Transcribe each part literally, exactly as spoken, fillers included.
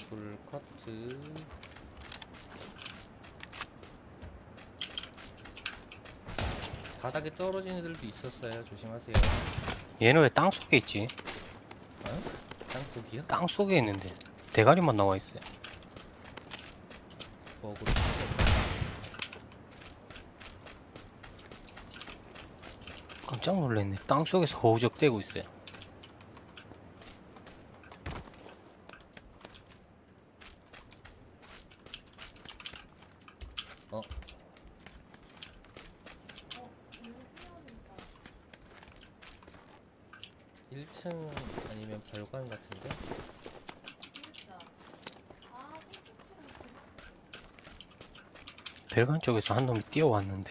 풀커트. 바닥에 떨어진 애들도 있었어요. 조심하세요. 얘는 왜 땅 속에 있지? 어? 땅속이요? 땅 속에 있는데 대가리만 나와 있어요. 버그로. 깜짝 놀랐네. 땅 속에서 허우적대고 있어요. 어? 일 층 아니면 별관 같은데? 별관 쪽에서 한 놈이 뛰어왔는데.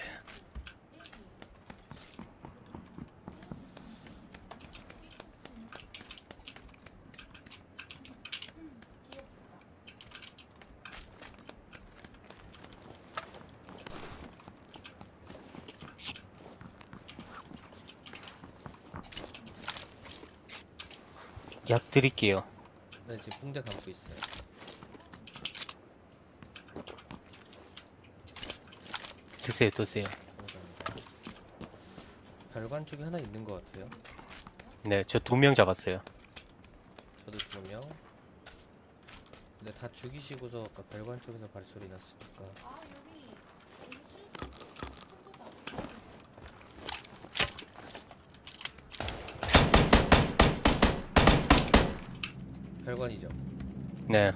약 드릴게요. 네, 지금 붕대 감고 있어요. 드세요, 드세요. 감사합니다. 별관 쪽에 하나 있는 것 같아요. 네, 저 두 명 잡았어요. 저도 두 명. 근데 다 죽이시고서 아까 별관 쪽에서 발소리 났으니까. 별관이죠. 네.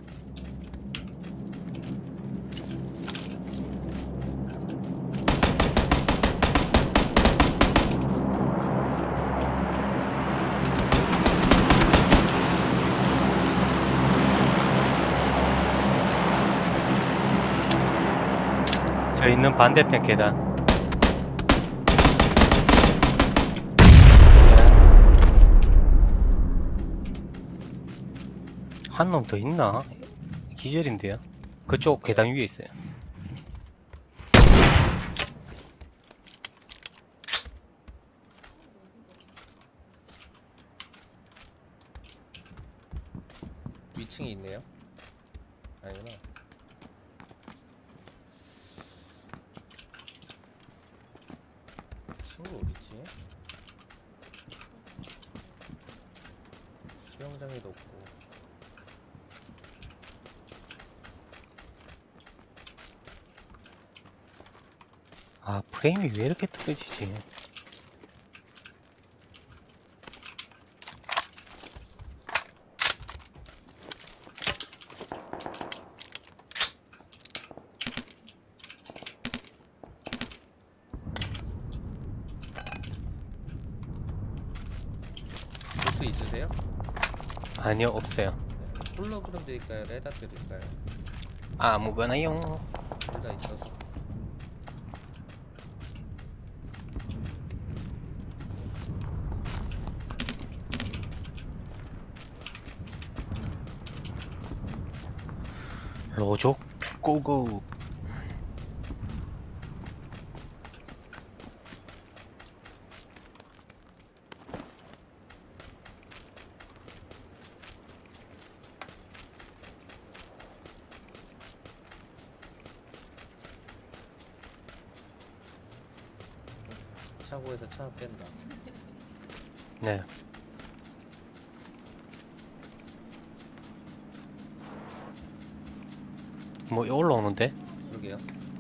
저 있는 반대편 계단. 한 놈 더 있나? 기절인데요. 그쪽 계단 위에 있어요. 위층에 있네요. 아니구나. 친구 어딨지? 수영장에도 없고. 아, 프레임이 왜 이렇게 떨어지지? 보트 있으세요? 아니요, 없어요. 홀로그램 드릴까요? 레다트 드릴까요? 아무거나요. 둘 다 있어서. 로족 고고. 차고에서 차 뺀다. 네. 뭐 올라오는데? 그러게요.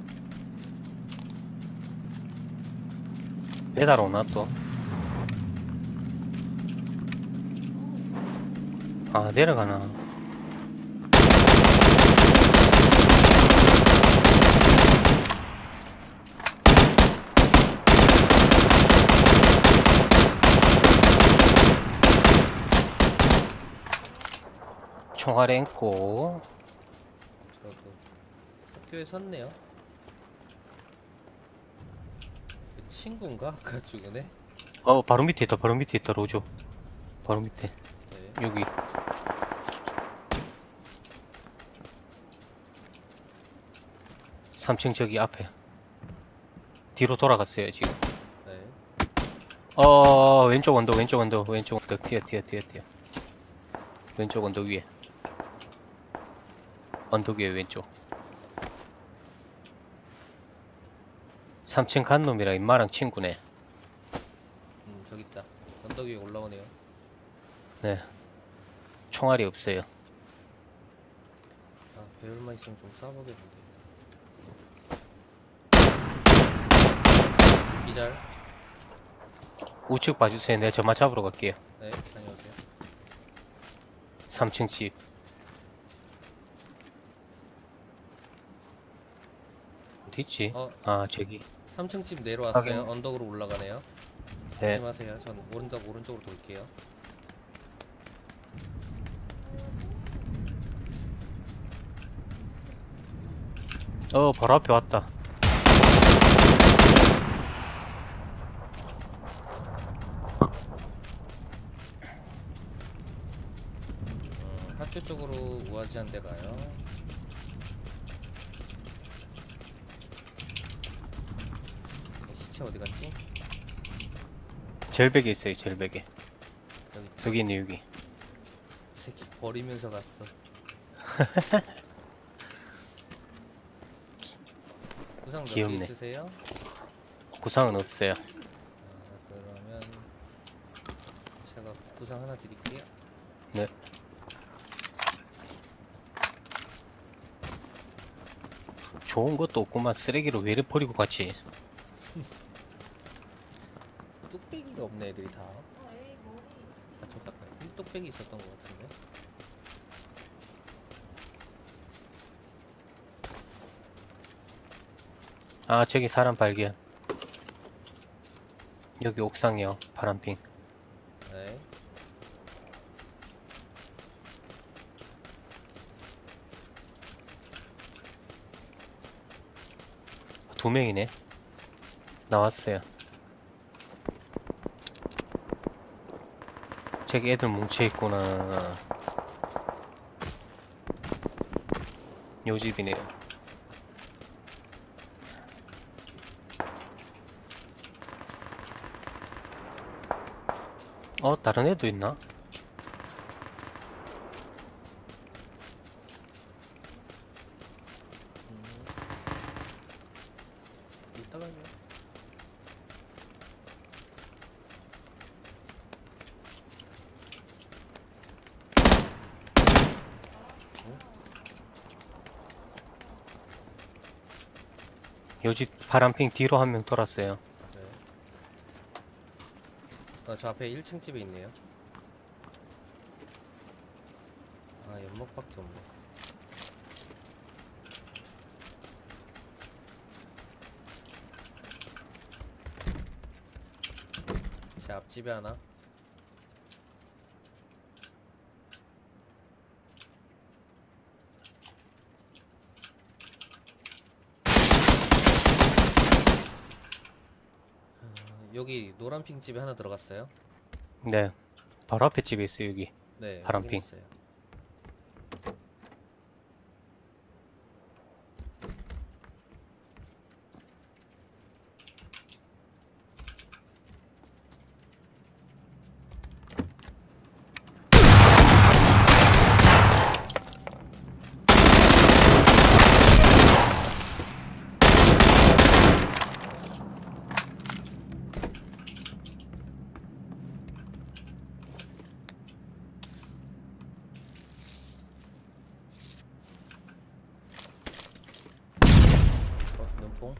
배달 오나 또? 아, 내려가나? 총알 앵고. 저도 학교에 섰네요. 그 친구인가? 아까 죽은 애? 어, 바로 밑에 있다, 바로 밑에 있다, 로조. 바로 밑에. 네. 여기. 삼 층 저기 앞에. 뒤로 돌아갔어요, 지금. 네. 어, 왼쪽 언덕, 왼쪽 언덕, 왼쪽 언덕. 튀어, 튀어, 튀어, 튀어. 왼쪽 언덕 위에. 언덕 위에 왼쪽. 삼 층 간 놈이랑 임마랑 친구네. 음 저기 있다. 언덕 위에 올라오네요. 네. 총알이 없어요. 아 배율만 있으면 좀 쏴보겠는데. 기절. 우측 봐주세요. 내가 저만 잡으러 갈게요. 네 다녀오세요. 삼 층 집. 어디 있지? 어 아 저기. 삼 층 집 내려왔어요. 확인. 언덕으로 올라가네요. 네. 조심하세요. 전 오른쪽 오른쪽으로 돌게요. 어 바로 앞에 왔다. 음, 학교 쪽으로 우아지한 데 가요. 시체 어디 갔지? 절벽에 있어요. 절벽에. 여기 여기 있네 여기. 이 새끼 버리면서 갔어. 구상 몇 개 귀엽네. 있으세요? 구상은 없어요. 아, 그러면 제가 구상 하나 드릴게요. 네. 좋은 것도 없구만. 쓰레기로 왜 이래 버리고 갔지? 뚝배기가 없네 애들이 다. 아, 저 가까이 일 뚝배기 있었던 것 같은데. 아 저기 사람 발견. 여기 옥상이요. 파란핑. 네. 두 명이네. 나왔어요. 저기 애들 뭉쳐있구나. 요 집이네요. 어 다른 애도 있나? 음. 이따가 해요. 요 집 파란핑 뒤로 한 명 돌았어요. 네. 아, 저 앞에 일 층 집에 있네요. 아, 연막밖에 없네. 제 앞집에 하나. 어, 여기 노란핑 집에 하나 들어갔어요. 네. 바로 앞에 집에 있어요 여기. 네, 파란핑. 확인했어요. 어, 눈뽕.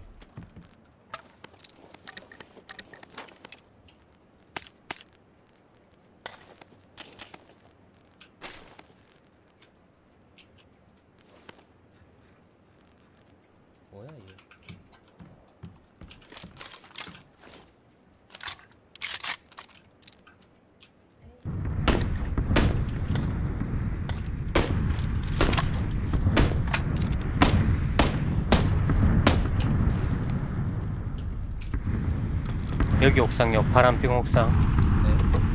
뭐야 이게? 여기 옥상요. 파란핑 옥상. 네.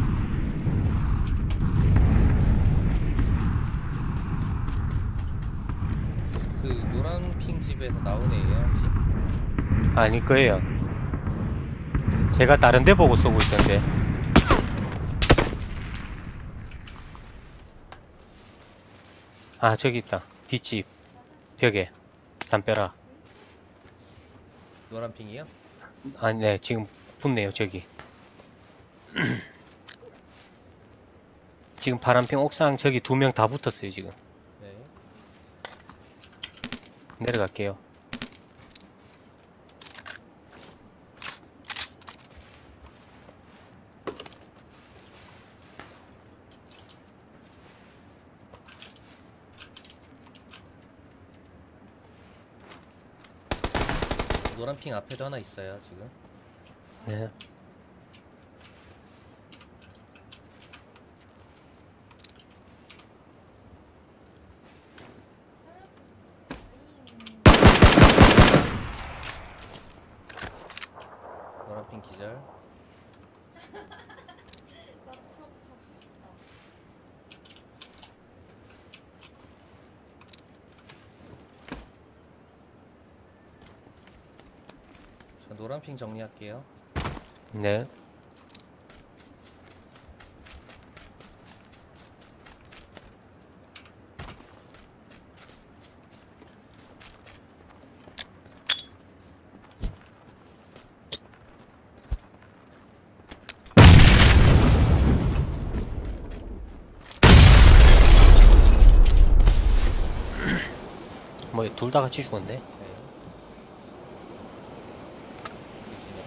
그 노란핑 집에서 나온 애예요 혹시? 아닐 거예요. 제가 다른 데 보고 쏘고 있던데. 아 저기 있다. 뒷집. 벽에 담벼락. 노란 핑이요? 아니 네 지금 붙네요 저기. 지금 파란핑 옥상 저기 두 명 다 붙었어요 지금. 네. 내려갈게요. 노란 핑 앞에도 하나 있어요 지금. 네. 노란 핑 기절. 나도 저거 갖고 싶다. 저 노란 핑 정리할게요. 네. 뭐 둘 다 같이 죽었네. 네. 그지네.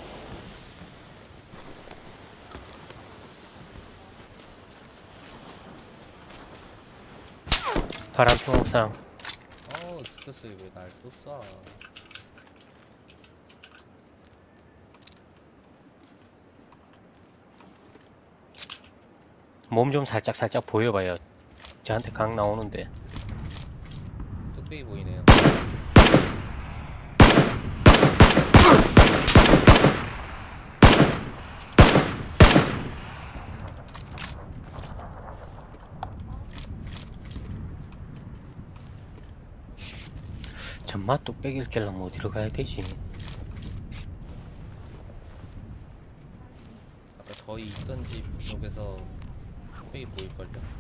파란핑 옥상. 어우 스크스 왜 날 또 쏴. 몸 좀 살짝 살짝 보여봐요. 저한테 각 나오는데. 뚝배기 보이네요. 전마 뚝배기를 깰려면 어디로 가야 되지? 아까 저희 있던 집 쪽에서 뚝배기 보일걸요?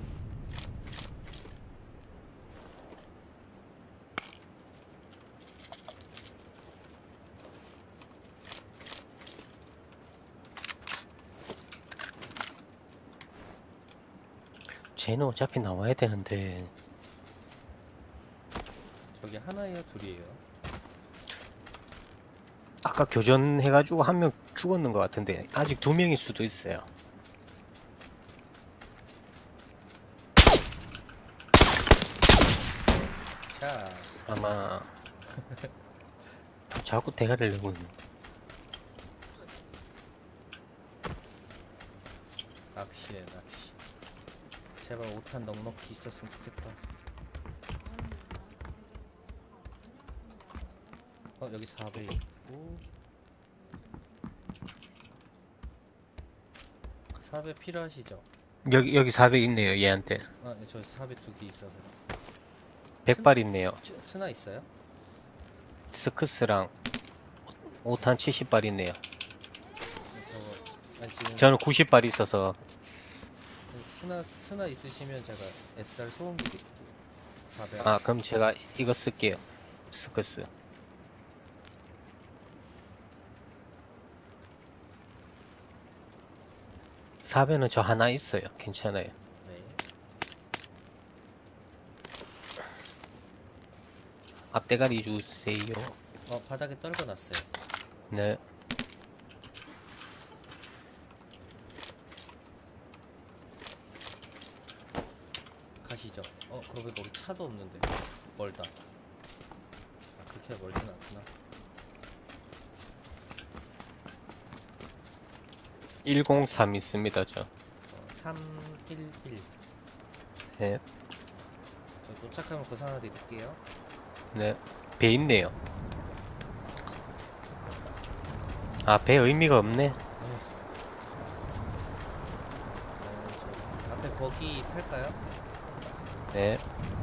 쟤는 어차피 나와야 되는데. 저기 하나예요 둘이에요? 아까 교전해가지고 한 명 죽었는 것 같은데 아직 두 명일 수도 있어요. 자 아마 자꾸 대가리를 내고 있는. 낚시해 낚시. 제발 오탄 넉넉히 있었으면 좋겠다. 어 여기 사 배 있고 사 배 필요하시죠? 여기 여기 사백 있네요 얘한테. 아 저 사 배 두 개 있어서. 백 발 있네요. 스나 있어요? 스크스랑 오 탄 칠십 발 있네요. 저거 아니 지금 저는 구십 발 있어서. 스나 스나 있으시면 제가 에스알 소음기 드릴게요. 사 배. 아 그럼 제가 이거 쓸게요. 스크스. 사 배는 저 하나 있어요. 괜찮아요. 네. 앞대가리 주세요. 어 바닥에 떨궈놨어요. 네. 가시죠. 어 그러고 보니까 우리 차도 없는데 멀다. 아 그렇게 멀진 않구나. 일공삼 있습니다 저. 어, 삼일일. 네. 저 도착하면 그 하나 드릴게요. 네. 배 있네요. 아 배 의미가 없네. 어, 저 앞에 버기 탈까요? 네.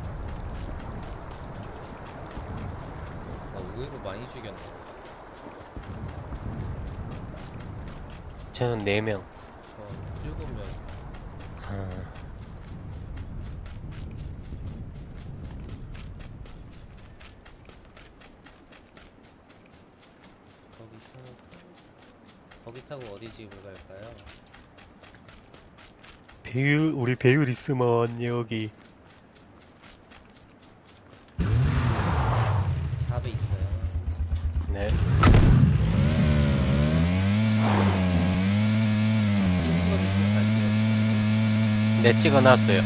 아 의외로 많이 죽였네. 저는 네 명. 저 일곱 명. 아, 거기 타고 어디 집을 갈까요? 배율 우리 배율 있으면 여기 사 배 있어요. 네 핑 찍어주시면 갈게요. 네 찍어놨어요.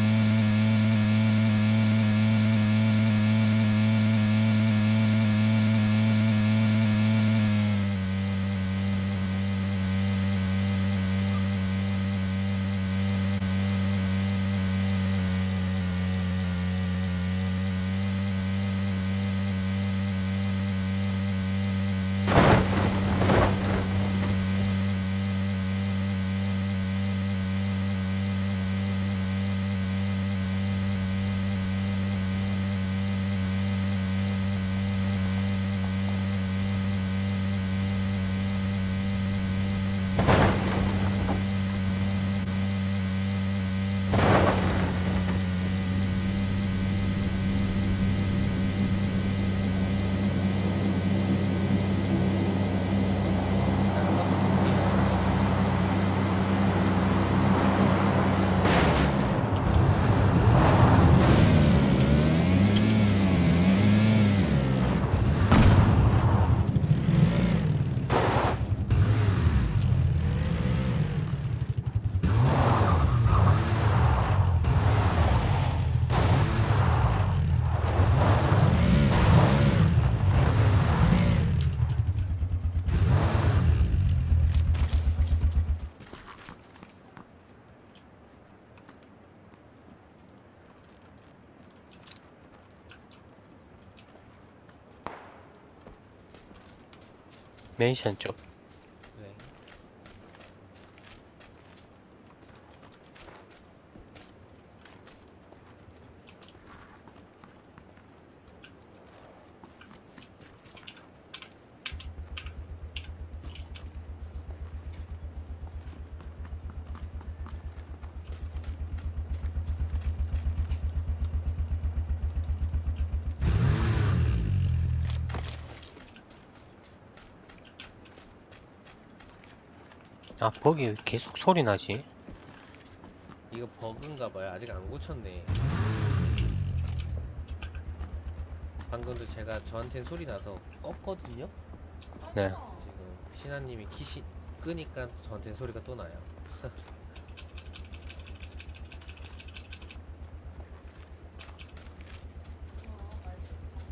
맨션 쪽. 네. 아 버기 계속 소리 나지? 이거 버그인가봐요. 아직 안 고쳤네. 방금도 제가 저한텐 소리 나서 껐거든요. 네. 아니야. 지금 신하님이 키시 끄니까 저한텐 소리가 또 나요. 어, 말도.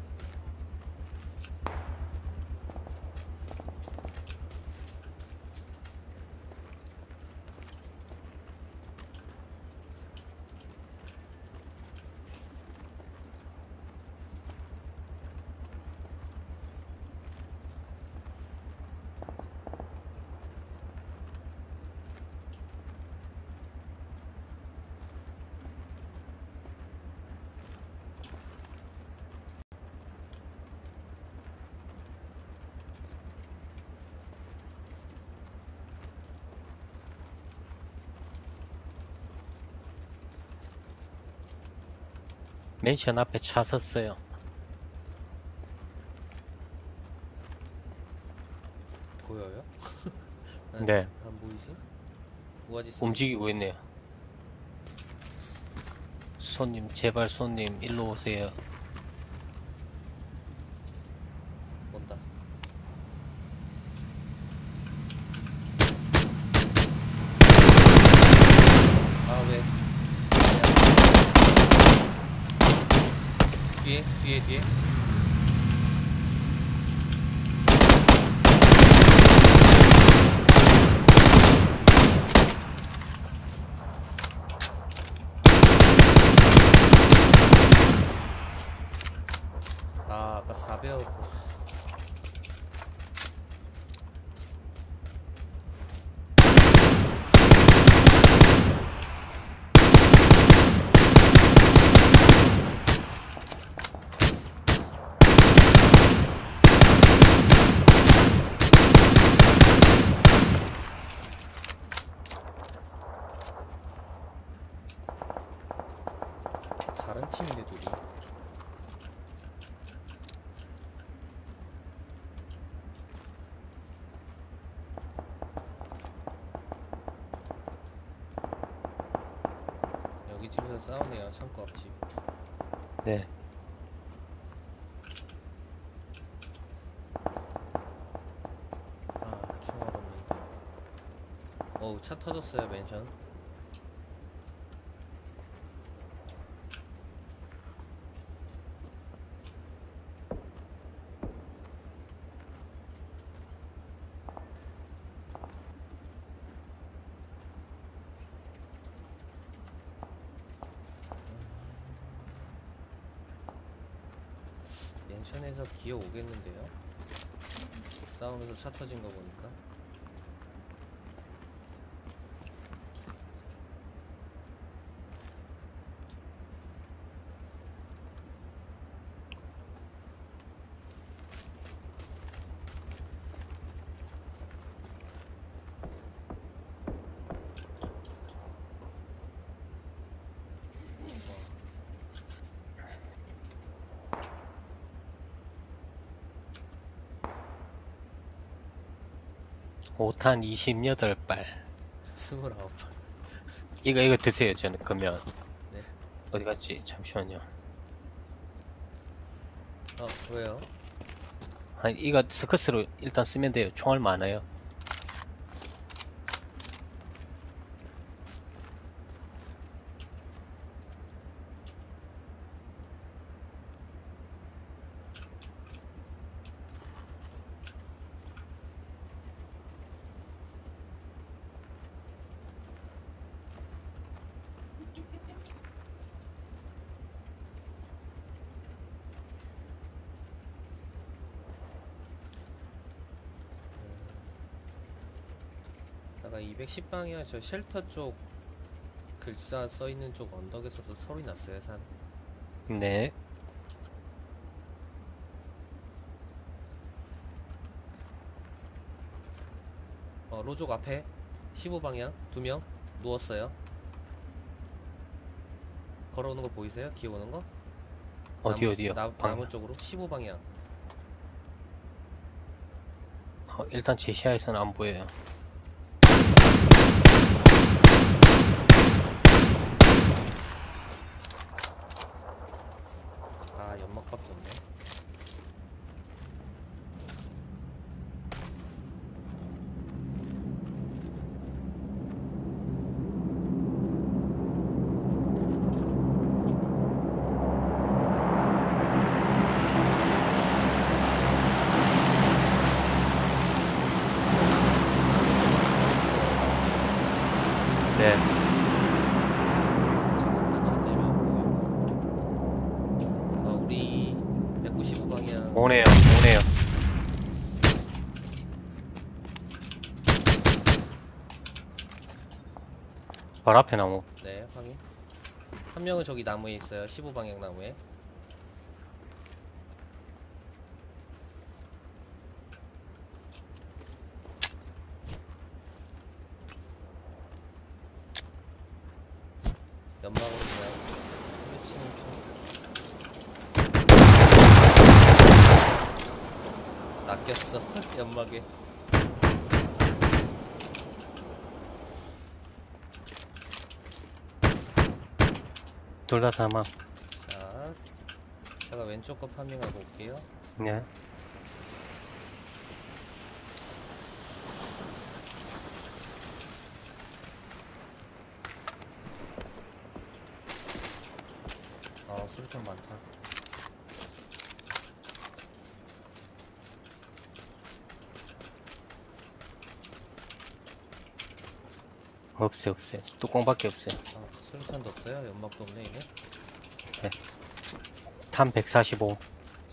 맨션 앞에 차 섰어요. 보여요? 난 네. 안 보이지? 우아지 소리. 움직이고 있네요. 손님 제발 손님 일로 오세요. 온다. 아 왜? 뒤에 뒤에 뒤에. 아 아까 사 배였고. 다른 팀인데 둘이. 앞에서 싸우네요. 창고 앞집. 네. 아, 총알 없는데. 어우, 차 터졌어요, 맨션. 맨션에서 기어 오겠는데요? 싸우면서 차 터진 거 보니까. 오탄 이십팔 발. 스물아홉 발. 이거 이거 드세요. 저는 그러면 네. 어디 갔지? 잠시만요. 어, 왜요? 아니 이거 스커스로 일단 쓰면 돼요. 총알 많아요. 아까 이백십 방향 저 쉘터 쪽 글자 써있는 쪽 언덕에서도 소리 났어요. 산. 네. 어, 로족 앞에 십오 방향 두 명 누웠어요. 걸어오는 거 보이세요? 기어오는 거? 어디 나무, 어디요? 나, 방- 나무 쪽으로 십오 방향. 어, 일단 제 시야에서는 안 보여요. 아, 연막밖에 없네. 네. 지금 단차 때문에 안 보이고. 아, 우리 백구십오 방향. 오네요. 오네요. 바로 앞에 나무. 네, 확인. 한 명은 저기 나무에 있어요. 십오 방향 나무에. 연막으로 그냥 뿌리치는 중. 낚였어. 연막에. 둘 다 사망. 자, 제가 왼쪽 거 파밍하고 올게요. 네. 아, 수류탄 많다. 없어요, 없어요. 뚜껑밖에 없어요. 아, 수류탄도 없어요? 연막도 없네, 이게? 탄 백사십오. 어,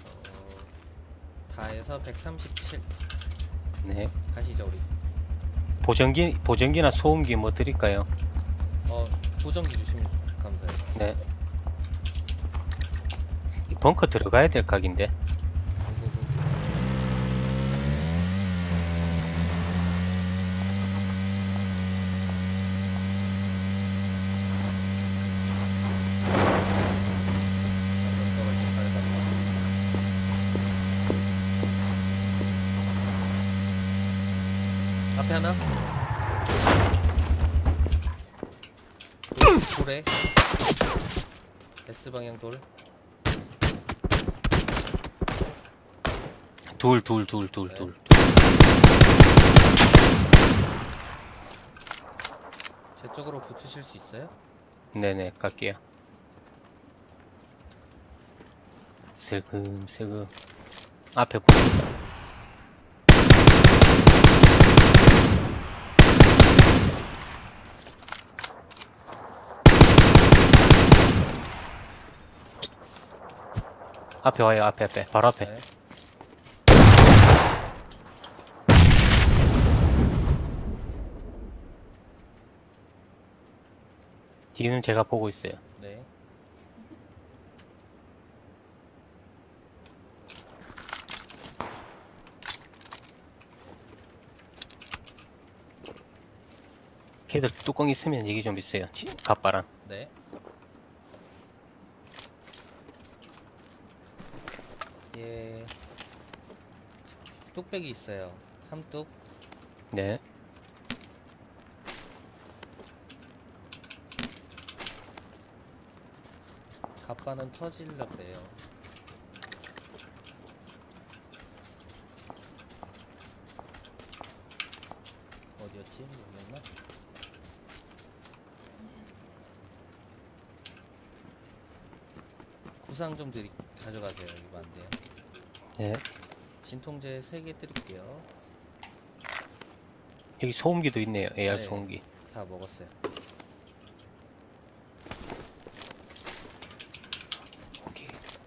다에서 백삼십칠. 네. 가시죠, 우리. 보정기, 보정기나 소음기 뭐 드릴까요? 어, 보정기 주시면 감사해요. 네. 이 벙커 들어가야 될 각인데. 앞에 하나. 돌에 X 방향 돌. 둘, 둘, 둘, 둘, 네. 둘. 제 쪽으로 붙으실 수 있어요? 네네, 갈게요. 슬금, 슬금. 앞에 붙었다. 앞에 와요, 앞에, 앞에. 바로 앞에. 네. 뒤는 제가 보고 있어요. 네. 걔들 뚜껑 있으면 얘기 좀 있어요. 지- 갑바랑. 네. 예. 뚝배기 있어요. 삼뚝. 네. 갑바는 터질려 그래요. 어디였지? 모르겠나? 구상 좀 드리, 가져가세요. 이거 안 돼요. 네. 진통제 세 개 드릴게요. 여기 소음기도 있네요. 에이알 네. 소음기. 다 먹었어요. 오케이.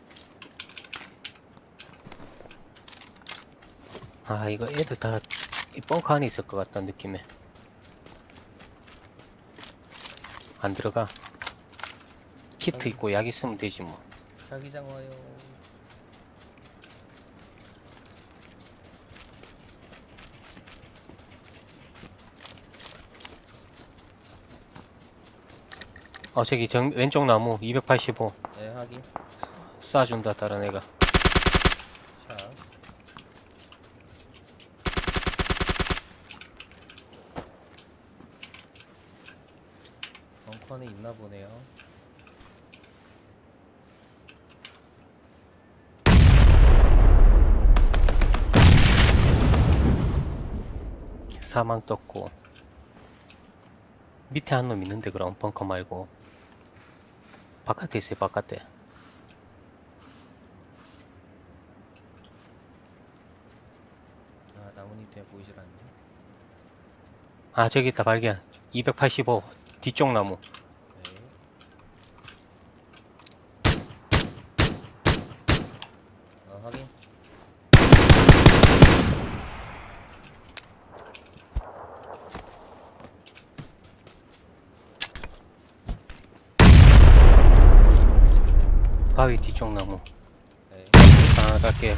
아, 이거 애들 다 이 벙커 안에 있을 것 같다는 느낌에. 안 들어가. 키트 있고 약 있으면 되지 뭐. 자기장 와요. 어, 저기 정, 왼쪽 나무 이백팔십오. 네, 확인. 쏴준다, 다른 애가. 자. 벙커 안에 있나 보네요. 사망 떴고. 밑에 한 놈 있는데, 그럼 벙커 말고. 바깥에 있어요, 바깥에. 아, 나뭇잎 때문에 보이질 않네. 아, 저기 있다, 발견. 이백팔십오. 뒤쪽 나무. 네. 어, 확인. 바위 뒤쪽 나무. 네. 아, 갈게요.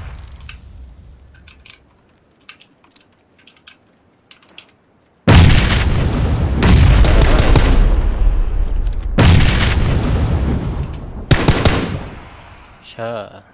샤.